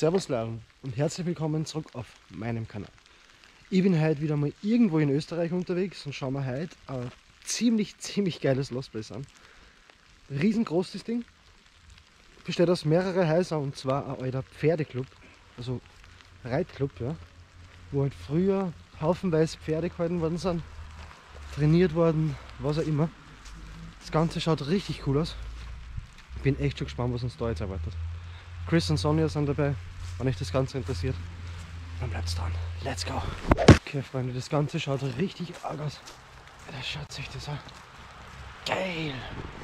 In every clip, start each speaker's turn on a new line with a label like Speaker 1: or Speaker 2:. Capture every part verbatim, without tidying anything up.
Speaker 1: Servus Leute und herzlich willkommen zurück auf meinem Kanal. Ich bin heute wieder mal irgendwo in Österreich unterwegs und schauen wir heute ein ziemlich, ziemlich geiles Lost Place an. Riesengroß das Ding. Besteht aus mehreren Häusern und zwar ein alter Pferdeclub, also Reitclub, ja, wo halt früher haufenweise Pferde gehalten worden sind, trainiert worden, was auch immer. Das Ganze schaut richtig cool aus. Ich bin echt schon gespannt, was uns da jetzt erwartet. Chris und Sonja sind dabei, wenn euch das Ganze interessiert. Dann bleibt's dran. Let's go! Okay, Freunde, das Ganze schaut richtig arg aus. Da schaut sich das an. Geil!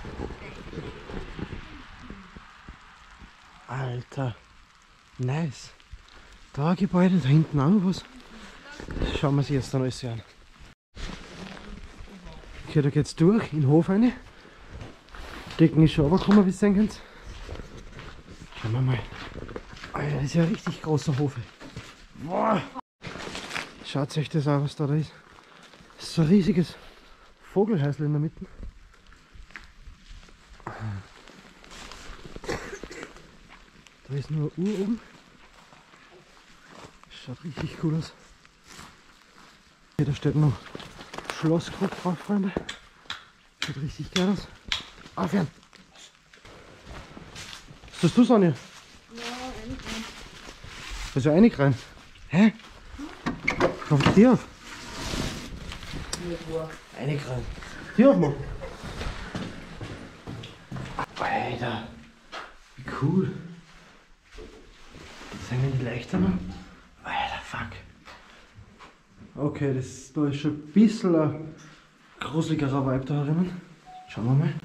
Speaker 1: Alter! Nice! Da ein Gebäude, da hinten auch noch was. Schauen wir sich jetzt dann alles an. Okay, da geht's durch in den Hof rein. Decken ist schon runtergekommen, wie ihr sehen könnt. Schauen wir mal. Alter, das ist ja ein richtig großer Hof. Boah. Schaut euch das an, was da, da ist. Das ist so ein riesiges Vogelhäusl in der Mitte. Da ist nur eine Uhr oben. Schaut richtig cool aus. Hier, da steht noch Schlosskrug drauf, Freunde. Schaut richtig geil aus. Aufhören! Was tust du, Sonja?
Speaker 2: Ja, eigentlich nicht.
Speaker 1: Also einig rein. Hä? Komm die Tür auf. Einig rein. Tür aufmachen. Alter, wie cool. Sind die leichter noch? Alter, fuck. Okay, das, da ist schon ein bisschen ein gruseligerer Vibe da drinnen. Schauen wir mal.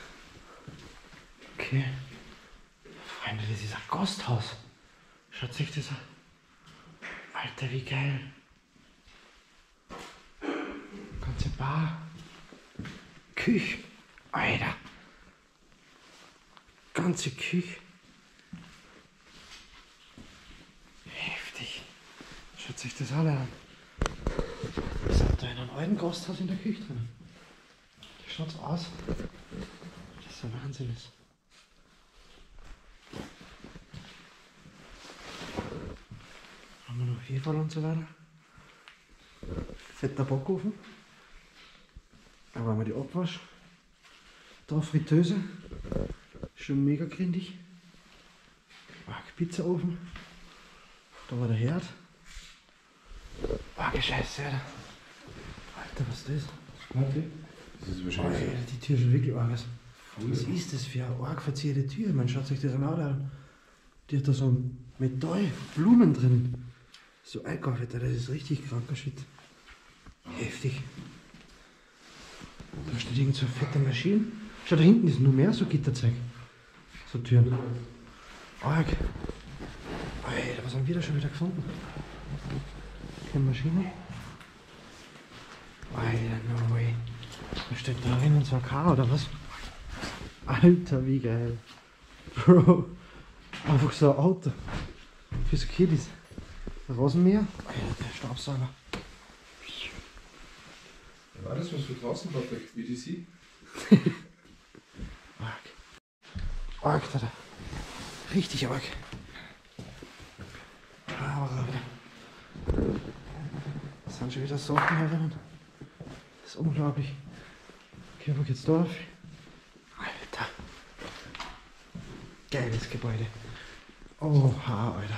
Speaker 1: Okay. Freunde, das ist ein Gasthaus. Schaut sich das an. Alter, wie geil. Ganze Bar. Küche. Alter. Ganze Küche. Heftig. Schaut sich das alle an. Wir sind da in einem alten Gasthaus in der Küche drin. Da schaut's aus. Das ist ein Wahnsinn. Ist. Haben wir noch Hefe und so weiter. Fetter Backofen. Da haben wir die Abwasch. Da Fritteuse. Schon mega grindig. Pizzaofen. Da war der Herd. Arge Scheiße, Alter. Alter, was ist das?
Speaker 3: Das ist wahrscheinlich.
Speaker 1: Alter, die Tür ist schon wirklich arg. Was ist das für eine arg verzierte Tür? Man schaut sich das einmal an. Die hat da so Metallblumen drin. So eingearbeitet, das ist richtig kranker Shit. Heftig. Da steht irgend so eine fette Maschine. Schau, da hinten ist nur mehr so Gitterzeug. So Türen. Arg. Alter, was haben wir da schon wieder gefunden? Keine Maschine. Alter, no way. Was steht da drinnen? So ein K oder was? Alter, wie geil. Bro. Einfach so ein Auto. Für so Kiddies. Rasenmäher. Alter, der Staubsauger.
Speaker 3: War das was für draußen perfekt, wie die sie?
Speaker 1: Arg. Arg, Alter. Richtig arg. Aber es sind schon wieder Sachen herinnen. Das ist unglaublich. Okay, wo geht's da auf? Alter. Geiles Gebäude. Oha, Alter.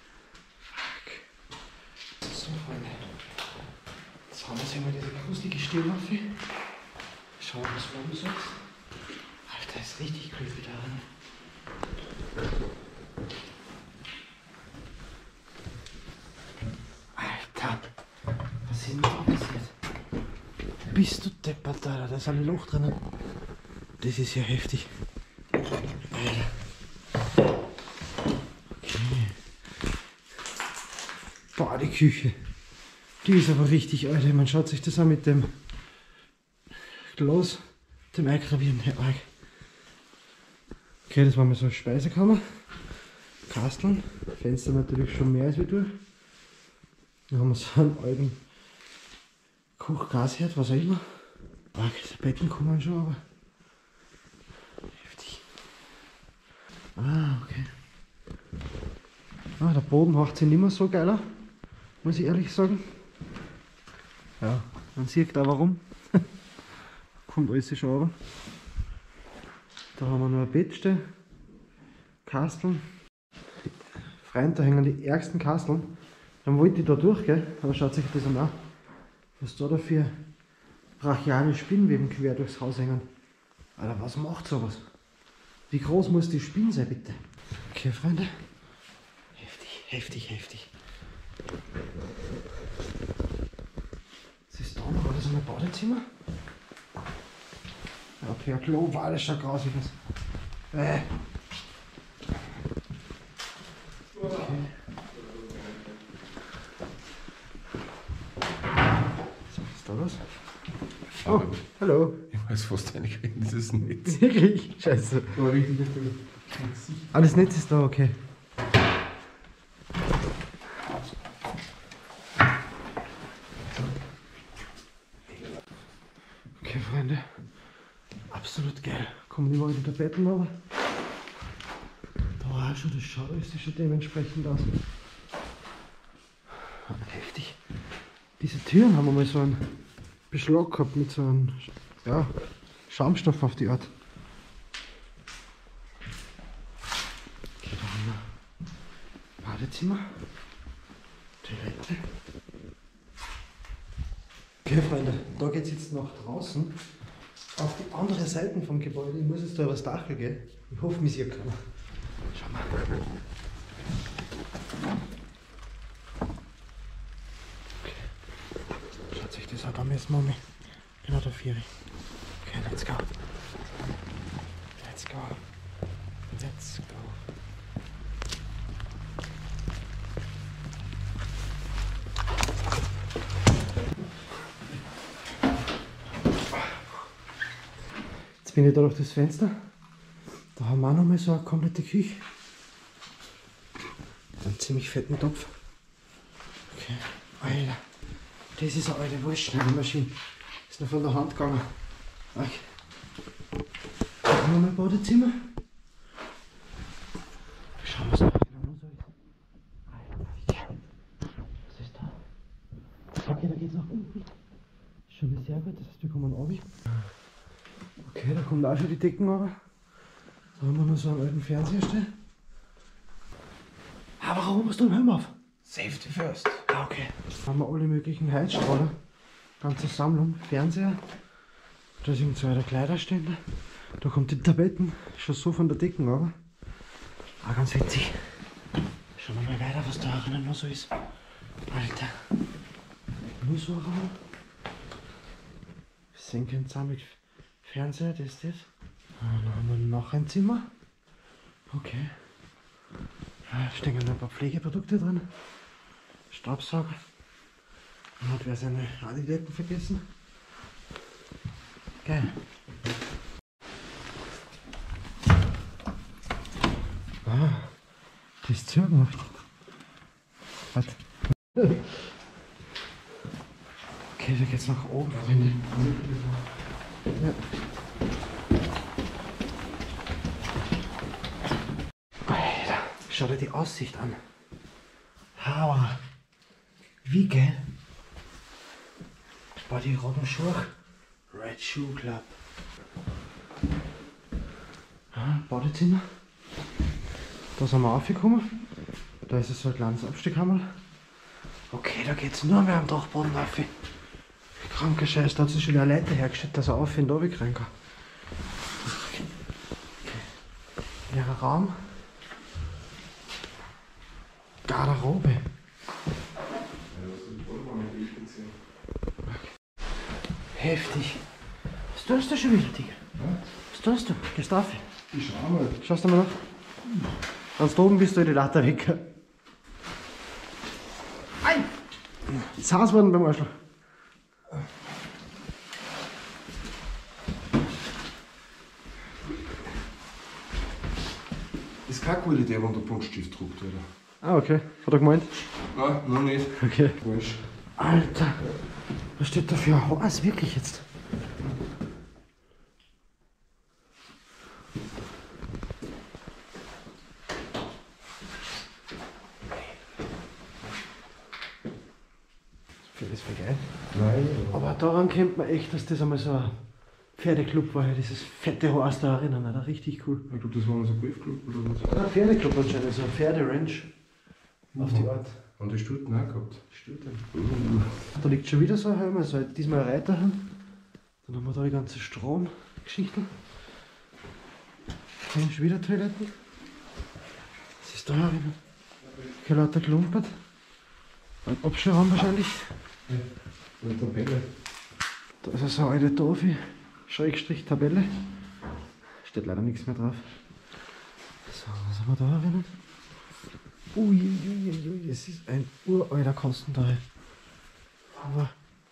Speaker 1: Fuck. So, Freunde. Jetzt haben wir uns mal diese gruselige Stierwaffe. Schauen wir, was oben so ist. Alter, ist richtig creepy da drin. Alter, was ist denn da passiert? Bist du deppert, Alter, da ist ein Loch drinnen. Das ist ja heftig. Alter. Okay. Boah, die Küche. Die ist aber richtig, Alter. Man schaut sich das an mit dem Glas, dem Eingravieren. Ja, arg. Okay, das war mal so eine Speisekammer. Kasteln. Fenster natürlich schon mehr als wir durch. Dann haben wir so einen alten Kochgasherd, was auch immer. Arg, die Betten kommen schon, aber heftig. Ah, okay. Ah, der Boden macht sich nicht mehr so geiler, muss ich ehrlich sagen. Ja, man sieht auch warum. Kommt alles schon runter. Da haben wir noch ein Bett stehen. Kasteln. Freund, da hängen die ärgsten Kasteln. Dann wollte ich da durchgehen, aber schaut sich das an. Was da dafür brachiale Spinnweben quer durchs Haus hängen. Alter, was macht sowas? Wie groß muss die Spinne sein, bitte? Okay, Freunde. Heftig, heftig, heftig. Was ist da noch? War das ein Badezimmer? Ja, okay, ein Klo, war das schaut grausig aus. Äh. Okay. So, was ist da los? Oh, hallo.
Speaker 3: Ich weiß fast nicht in dieses Netz.
Speaker 1: Wirklich? Scheiße.
Speaker 3: Aber richtig,
Speaker 1: Alles Netz ist da, okay. Okay, Freunde. Absolut geil. Kommen die mal in die Betten, aber da war auch schon, das schaut alles schon dementsprechend aus. Heftig. Diese Türen haben wir mal so einen Beschlag gehabt mit so einem, ja, Schaumstoff auf die Art. Okay, da haben wir Badezimmer, Toilette. Okay, Freunde, da geht es jetzt nach draußen auf die andere Seite vom Gebäude. Ich muss jetzt da übers Dach gehen. Ich hoffe, mich sieht keiner. Schau mal. Okay. Schaut sich das an, da müssen wir mit. Genau der Vieri. Okay, let's go. Let's go. Let's go. Jetzt bin ich da durch das Fenster. Da haben wir auch noch mal so eine komplette Küche. Einen ziemlich fetten Topf. Okay. Alter. Das ist eine alte Wurstschneidemaschine. Ist noch von der Hand gegangen. Okay. Da haben wir mein Badezimmer. Schauen wir es noch an. Was ist da? Okay, da geht es nach unten. Ist schon mal sehr gut, das heißt, wir kommen runter. Okay, da kommt auch schon die Decken runter. Da haben wir noch so einen alten Fernseher stehen. Ah, warum hast du einen Helm auf?
Speaker 3: Safety first.
Speaker 1: Ah, okay. Da haben wir alle möglichen Heizstrahler. Ganze Sammlung. Fernseher. Da ist irgend so ein Kleiderständer. Da kommt die Tapetten. Schon so von der Decken runter. Ah, ganz witzig. Schauen wir mal weiter, was da drinnen noch so ist. Alter. Nur so ein Raum. Wir sehen keinen Zaun mit Fernseher, das ist das. Ah, dann haben wir noch ein Zimmer. Okay. Da stehen ein paar Pflegeprodukte drin. Staubsauger. Und hat wer seine Radidecken vergessen. Geil. Ah, das ist zugemacht. Warte. Okay, da geht's nach oben, Freunde. Ja. Alter, schau dir die Aussicht an. Hammer. Wie geil. Boah, die roten Schuhe. Red Shoe Club. Ah, Badezimmer. Da sind wir aufgekommen. Da ist es so ein kleines Abstieghammer. Okay, da geht's nur mehr am Dachboden auf. Kranker Scheiß, da hat sich schon eine Leiter hergestellt, dass er auf in den Obi rein kann. Okay. Leerer Raum. Garderobe. Heftig. Was tust du schon wieder, Digga? Was tust du? Gehst du auf?
Speaker 3: Ich schau mal.
Speaker 1: Schaust du mal nach? Ganz da oben bist du in die Latte weg. Ei! Jetzt Haus worden beim Arschloch.
Speaker 3: Ist keine gute Idee, wenn der Punktstift druckt, oder?
Speaker 1: Ah, okay. Hat er gemeint?
Speaker 3: Nein, noch nicht.
Speaker 1: Okay.
Speaker 3: Falsch.
Speaker 1: Alter, was steht da für ein Haus wirklich jetzt? Okay, das wäre geil.
Speaker 3: Nein.
Speaker 1: Aber daran kennt man echt, dass das einmal so ein Pferdeclub war, ja, dieses fette Horst da erinnern, Alter. Richtig cool.
Speaker 3: Ich glaube, das war unser Golfclub oder was?
Speaker 1: Ein Pferdeclub anscheinend, so ein Pferderanch. Auf die Art.
Speaker 3: Und die Stuten auch gehabt.
Speaker 1: Stuten. Da liegt schon wieder so ein Helm, also halt diesmal ein Reiterhelm. Dann haben wir da die ganze Stromgeschichte. Dann haben wir schon wieder Toiletten. Was ist da herin? Hier lauter klumpert. Ein Abstellraum wahrscheinlich.
Speaker 3: Ja. Und Tabelle.
Speaker 1: Da ist also eine alte Tofi, Schrägstrich Tabelle. Steht leider nichts mehr drauf. So, was haben wir da herin? Uiuiuiui, ui, ui, es ist ein uralter Kostenteil. Aber.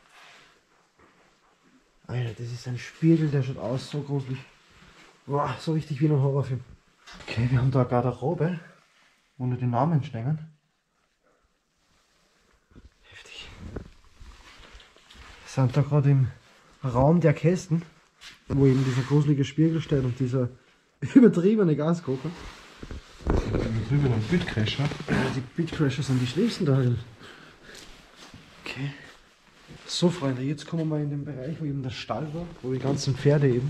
Speaker 1: Alter, das ist ein Spiegel, der schaut aus so gruselig. Boah, so richtig wie in einem Horrorfilm. Okay, wir haben da eine Garderobe, wo nur die Namen stehen. Heftig. Wir sind da gerade im Raum der Kästen, wo eben dieser gruselige Spiegel steht und dieser übertriebene Gaskocher.
Speaker 3: Drüben ein Bitcrasher.
Speaker 1: Ja, die Bitcrasher sind die schlimmsten da halt. Okay. So Freunde, jetzt kommen wir mal in den Bereich, wo eben der Stall war, wo die ganzen Pferde eben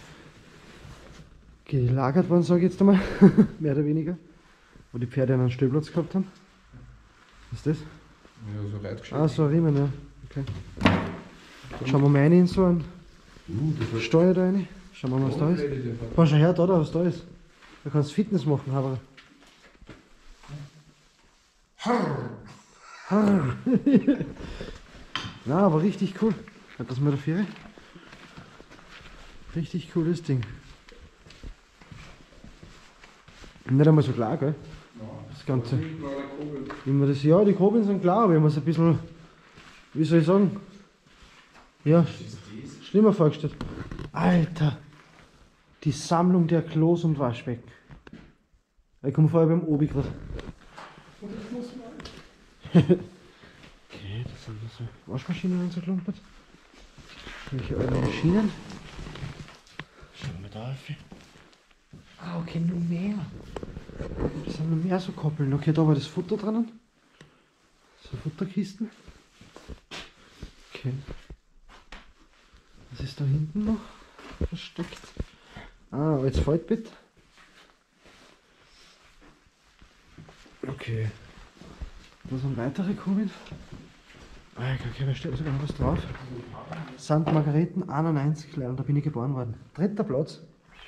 Speaker 1: gelagert waren, sage ich jetzt einmal, mehr oder weniger. Wo die Pferde einen Stellplatz gehabt haben. Was ist das?
Speaker 3: Ja, so Reitgeschäft.
Speaker 1: Ah, so ein Riemen, ja. Okay. Jetzt schauen wir mal rein in so einen
Speaker 3: Uh, das war
Speaker 1: Steuer da rein. Schauen wir mal, was da ist. Komm schon her, da, da, was da ist. Da kannst du Fitness machen, aber. Na, aber richtig cool. Hat das mal dafür? Richtig cooles Ding. Nicht einmal so klar, gell? Das Ganze. Immer das, ja, die Kurbeln sind klar, aber ich habe mir ein bisschen, wie soll ich sagen, ja, schlimmer vorgestellt. Alter, die Sammlung der Klos und Waschbecken. Ich komme vorher beim Obi gerade. Okay, das sind so Waschmaschinen und so klumpert. Welche eure Maschinen? Schauen wir da auf. Ah, okay, nur mehr. Da sind noch mehr so Koppeln. Okay, da war das Futter drinnen. So Futterkisten. Okay. Was ist da hinten noch versteckt? Ah, als Faltbett. Okay. Da sind weitere Kugeln. Ah, okay, da steht sogar noch was drauf. Sankt Margareten einundneunzig, leider, da bin ich geboren worden. Dritter Platz.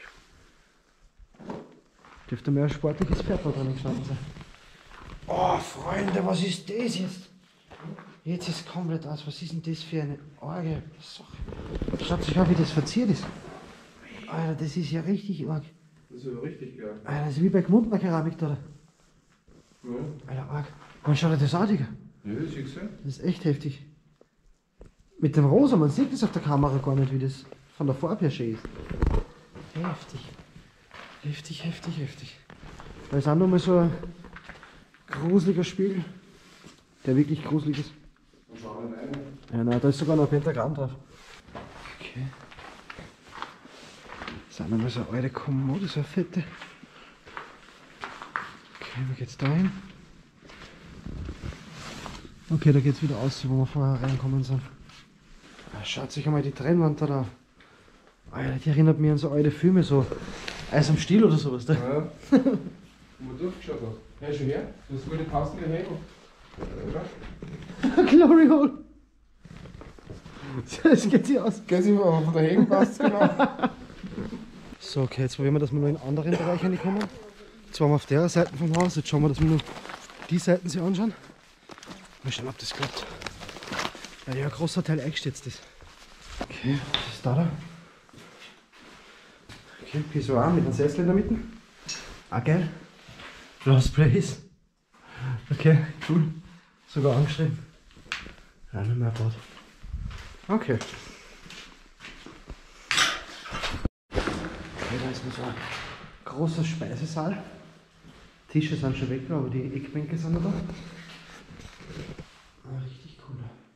Speaker 1: Dürfte mehr ein sportliches Pferd da drin gestanden sein. Oh, Freunde, was ist das jetzt? Jetzt ist es komplett aus. Was ist denn das für eine arge Sache? Schaut sich an, wie das verziert ist. Alter, das ist ja richtig arg.
Speaker 3: Das ist aber richtig geil.
Speaker 1: Alter, das ist wie bei Gmundner Keramik da.
Speaker 3: Ja,
Speaker 1: Alter, arg. Man schaut dir das an, Digga.
Speaker 3: ja, das ist gesehen.
Speaker 1: Das ist echt heftig. Mit dem Rosa, man sieht das auf der Kamera gar nicht, wie das von der Farbe her schön ist. Heftig. Heftig, heftig, heftig. Da ist auch nochmal so ein gruseliger Spiegel, der wirklich gruselig ist.
Speaker 3: Und schau mal rein.
Speaker 1: Ja, nein, da ist sogar noch ein Pentagramm drauf. Okay. Das ist nochmal so eine alte Kommode, so eine fette. Okay, wo geht's da hin? Okay, da geht's wieder aus, wo wir vorher reinkommen sind. Ah, schaut sich einmal die Trennwand da da. Alter, die erinnert mich an so alte Filme, so Eis am Stiel oder sowas. Da.
Speaker 3: Ja. Wo man durchgeschaut hat. Ja, schon her. Das wurde passende Hebel. Oder?
Speaker 1: Glory Hole! Das geht sich aus.
Speaker 3: Gell, aber von der Hegen passt es genau.
Speaker 1: So, okay, jetzt probieren wir, dass wir noch in anderen Bereich reinkommen. Jetzt waren wir auf der Seite vom Haus, jetzt schauen wir, dass wir nur die Seiten sich anschauen. Mal schauen, ob das klappt. Weil ja ein großer Teil eingestürzt ist. Okay, was ist da da? Okay, Pissoir mit einem Sessel in der Mitte. Ah, geil. Lost Place. Okay, cool. Sogar angeschrieben. Ja, nicht mehr Bad. Okay. Okay, da ist noch so ein großer Speisesaal. Tische sind schon weg, aber die Eckbänke sind noch da. Ah, richtig cool.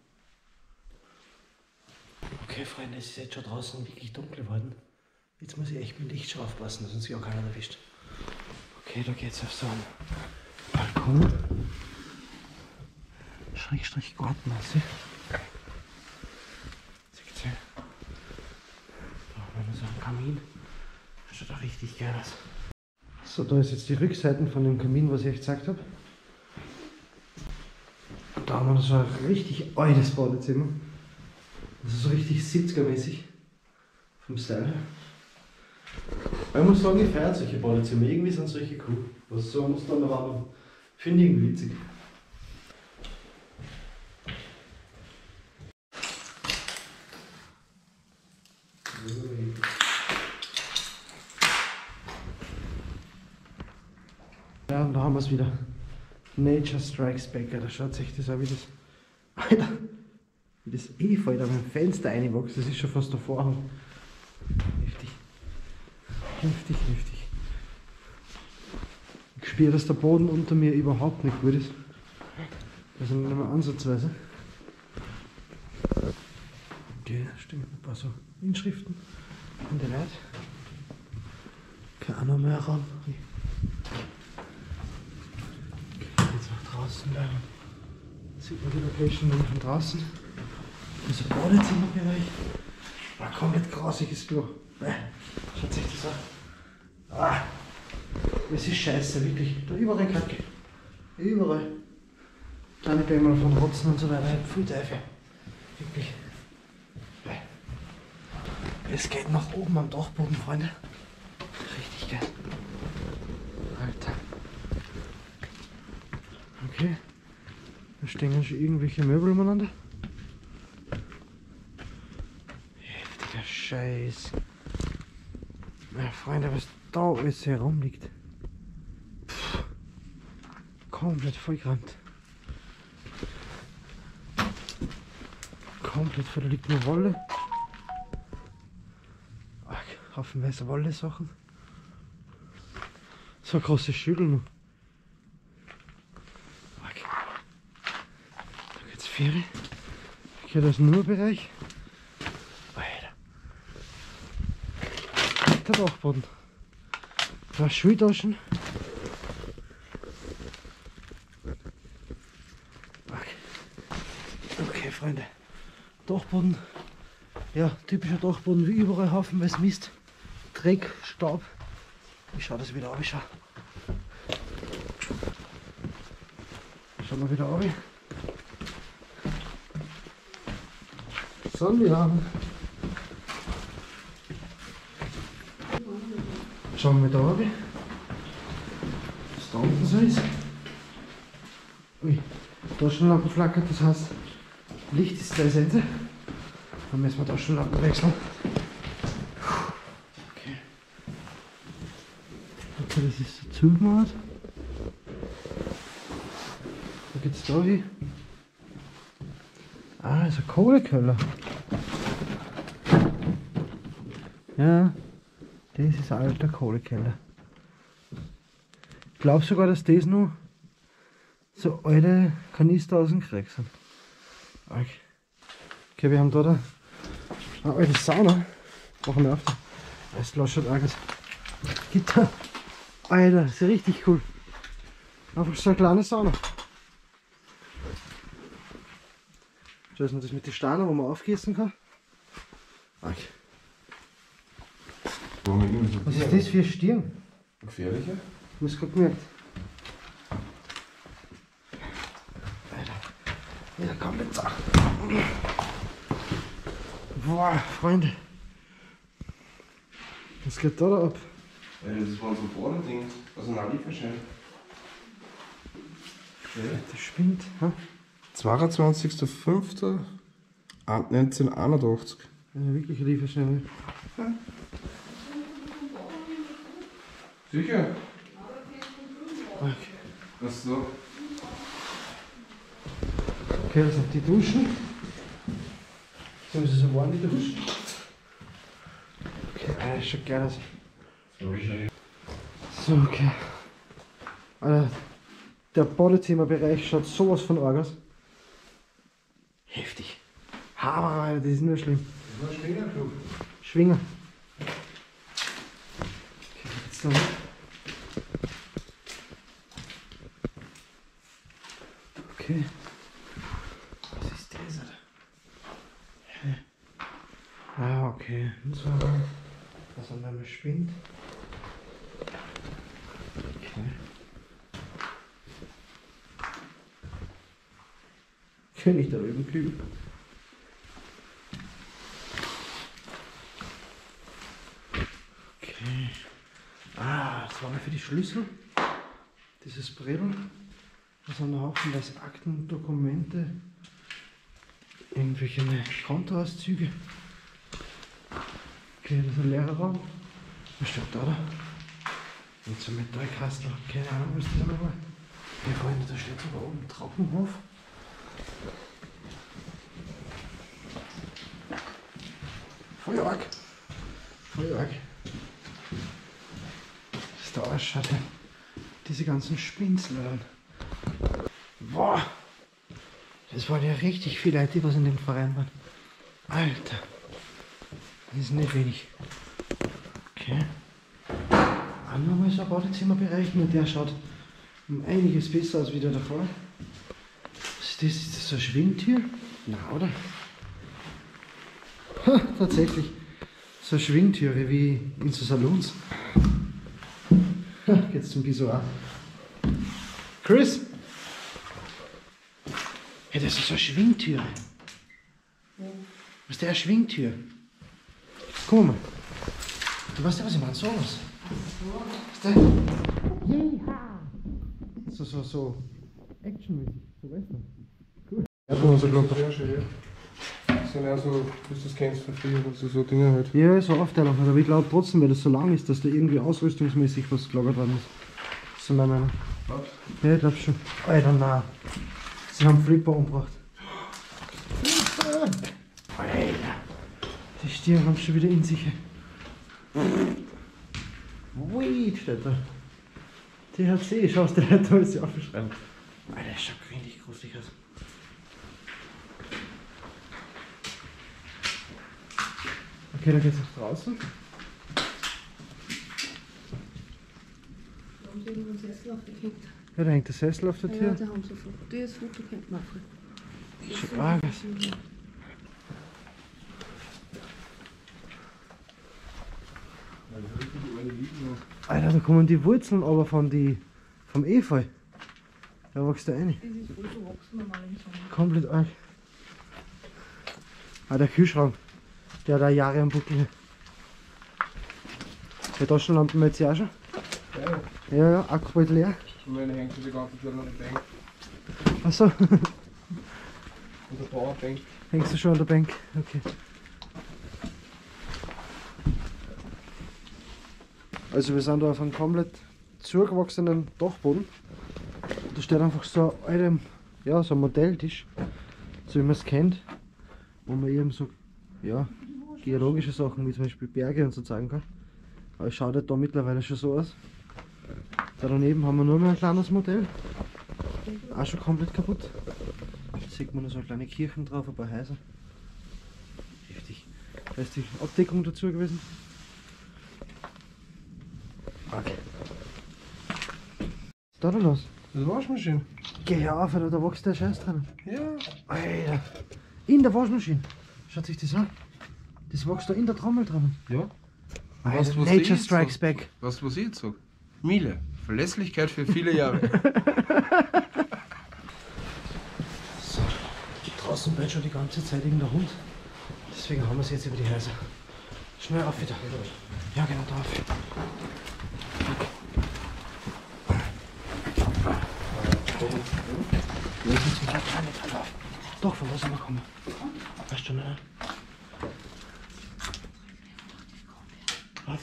Speaker 1: Okay, Freunde, es ist jetzt schon draußen wirklich dunkel geworden. Jetzt muss ich echt mit Licht schon aufpassen, dass uns hier auch keiner erwischt. Okay, da geht's auf so einen Balkon. Schrägstrich Garten, also. Kamin. Das schaut auch richtig geil aus. So, da ist jetzt die Rückseiten von dem Kamin, was ich euch gezeigt habe. Da haben wir so ein richtig altes Badezimmer. Das ist so richtig siebziger-mäßig. Vom Style her. Ich muss sagen, ich feiere solche Badezimmer. Irgendwie sind solche cool. Was so muss dann daran. Finde ich irgendwie witzig. Ja, und da haben wir es wieder. Nature Strikes Back. Da schaut sich das auch wie das. Alter! Wie das Efeu da beim Fenster reinwächst. Das ist schon fast der Vorhang. Heftig. Heftig, heftig. Ich spüre, dass der Boden unter mir überhaupt nicht gut ist. Also nicht mehr ansatzweise. Okay, da stehen ein paar so Inschriften in der Leute. Keine Ahnung mehr ran. Okay, jetzt nach draußen bleiben. Sieht man die Location dann von draußen. Das ist ein Badezimmerbereich. Ein komplett grausiges Klo. Schaut sich das an. Ah, das ist scheiße, wirklich. Da überall Kacke. Überall. Kleine Bämmel von Rotzen und so weiter. Viel Teufel. Wirklich. Es geht nach oben am Dachboden, Freunde. Richtig geil. Alter. Okay. Da stehen schon irgendwelche Möbel umeinander. Heftiger Scheiß. Ja, Freunde, was da alles herumliegt. Pff. Komplett vollgerannt. Komplett voll, da liegt nur Wolle. Haufenweise Wolle-Sachen. So große Schüttel noch. Okay. Da geht's Fähre. Okay, da ist nur ein Bereich. Alter. Der Dachboden. Da Schultaschen. Okay. Okay, Freunde. Dachboden. Ja, typischer Dachboden, wie überall haufenweise Mist. Dreck, Staub. Ich schau das wieder ab, ich schau. Schauen wir wieder ab. So, wir haben. Schauen wir da ab. Was da unten so ist. Ui, Taschenlampe flackert, das heißt, Licht ist zwei Sense. Dann müssen wir Taschenlampen wechseln. Okay, das ist so zugemacht. Wo geht's da hin? Ah, das ist ein Kohlekeller. Ja, das ist ein alter Kohlekeller. Ich glaube sogar, dass das noch so alte Kanister aus dem Krieg sind. Okay, okay, wir haben da eine alte Sauna. Machen wir auf. Das lässt schon arg. Gitter. Alter, das ist ja richtig cool. Einfach so eine kleine Sauna. Schau, ist noch das mit den Steinen, wo man aufgießen kann. Okay. Was ist das für ein Stirn?
Speaker 3: Gefährlicher?
Speaker 1: Ich muss gerade gemerkt. Alter, wieder komplett zart. Boah, Freunde. Was geht da, da ab?
Speaker 3: Das waren so Borderding, also ein Lieferschein.
Speaker 1: Das spinnt. Ha?
Speaker 3: zweiundzwanzigster fünfter neunzehnhunderteinundachtzig.
Speaker 1: Ja, wirklich ein Lieferschein.
Speaker 3: Ja. Sicher?
Speaker 1: Okay.
Speaker 3: Ach so.
Speaker 1: Okay, das sind die Duschen. So ist es so warm, die Duschen. Okay, ah, das schaut geil aus. So, okay. Alter, der Badezimmerbereich schaut sowas von arg aus. Heftig. Hammer, Alter, das ist nur schlimm.
Speaker 3: Das war ein Schwingerclub.
Speaker 1: Schwinger. Okay, jetzt da noch. Okay. Was ist das, Alter? Ah, okay. So. Das sind was spinnt. Okay. König der Löwenkübel. Okay. Ah, das war mal für die Schlüssel. Dieses Bredel. Da sind haufenweise Akten, Dokumente, irgendwelche Kontoauszüge. Okay, das ist ein leerer Raum. Was steht da da? Und so Metallkasten, keine Ahnung, was das einmal war. Hier vorne, da steht sogar oben Trockenhof. Voll arg. Voll arg. Das da ausschaut. Diese ganzen Spinseln. Boah. Das waren ja richtig viele Leute, die was in dem Verein waren. Alter. Das ist nicht wenig. Okay. Auch nochmal so ein Badezimmerbereich, nur der schaut um einiges besser aus wie der davor. Was ist das? Ist das so eine Schwingtür? Na, oder? Ha, tatsächlich. So eine Schwingtüre wie in so Salons. Ha, geht's zum Pissoir. Chris! Ja, das ist so eine Schwingtüre. Was ist der eine Schwingtür? Guck mal. Du weißt ja, was ich meine? So was. Was ist der? Yeah. So, so, so. Actionmäßig. So weißt du. Cool.
Speaker 3: Ja, du hast ja glaube ich schon hier. Das sind ja so, wie du das kennst von früher, also so Dinge halt.
Speaker 1: Ja, so Aufteilung. Aber ich glaube trotzdem, weil das so lang ist, dass da irgendwie ausrüstungsmäßig was gelagert worden ist. Das ist so meine Meinung.
Speaker 3: Was?
Speaker 1: Ja, ich glaube schon. Alter, nein. Sie haben Flipper umgebracht. Alter. Die Stirn haben schon wieder in sich. Weed steht da. T H C, schau es dir Leute alles aufschreiben. Alter, das schaut richtig gruselig aus. Okay, dann geht's nach draußen.
Speaker 2: Da haben sie irgendwo einen Sessel aufgehängt.
Speaker 1: Ja, da hängt der Sessel auf der
Speaker 2: Ja,
Speaker 1: Tür.
Speaker 2: da haben sie Foto. Das Foto kennt man auch.
Speaker 1: Schon arg. Alter, da kommen die Wurzeln aber von die, vom Efeu. Da wächst der rein.
Speaker 2: Das ist voll verwachsen normal im Sommer.
Speaker 1: Komplett arg. Ah, der Kühlschrank. Der hat auch Jahre am Buckel. Die Taschenlampen jetzt ja auch schon.
Speaker 3: Ja,
Speaker 1: Ja, ja, Akku bald leer.
Speaker 3: und meine hängt die ganze Zeit an der Bank.
Speaker 1: Achso,
Speaker 3: Und der Powerbank.
Speaker 1: hängst du schon an der Bank? Okay. Also wir sind da auf einem komplett zugewachsenen Dachboden. Da steht einfach so ein alter, ja, so ein Modelltisch, so wie man es kennt, wo man eben so, ja, geologische Sachen wie zum Beispiel Berge und so zeigen kann. Aber es schaut halt da mittlerweile schon so aus. Da daneben haben wir nur mehr ein kleines Modell, auch schon komplett kaputt. Da sieht man nur so kleine Kirchen drauf, ein paar Häuser. Heftig. Da ist die Abdeckung dazu gewesen. Okay. Was ist da denn los?
Speaker 3: Das ist Waschmaschine.
Speaker 1: Geh auf, Alter, da wächst der Scheiß drin.
Speaker 3: Ja.
Speaker 1: Alter. In der Waschmaschine. Schaut sich das an. Das wächst da in der Trommel drin.
Speaker 3: Ja.
Speaker 1: Alter,
Speaker 3: Was, was
Speaker 1: Nature
Speaker 3: ich
Speaker 1: Strikes
Speaker 3: sag?
Speaker 1: Back.
Speaker 3: Was, was ich jetzt sag? Miele. Verlässlichkeit für viele Jahre.
Speaker 1: So. Draußen bellt schon die ganze Zeit irgendein Hund. Deswegen haben wir es jetzt über die Häuser. Schnell auf wieder. Ja, genau, da auf. Wir sind zum Glück nicht drauf. Doch, von wo sind wir gekommen? Weißt du, ne? Was?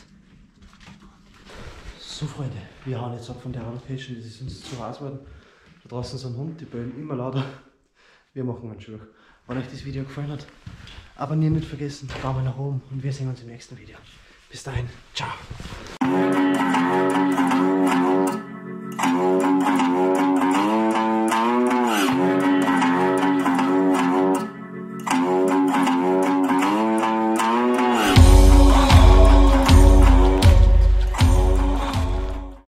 Speaker 1: So, Freunde, wir hauen jetzt ab von der Location, das ist uns zu heiß geworden. Da draußen ist ein Hund, die bellen immer lauter. Wir machen einen Schluch. Wenn euch das Video gefallen hat, abonnieren nicht vergessen, Daumen nach oben und wir sehen uns im nächsten Video. Bis dahin, ciao.